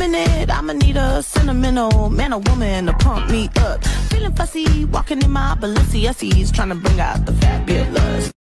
minute, I'ma need a sentimental man or woman to pump me up. Feeling fussy, walking in my Balenciennes, trying to bring out the fabulous.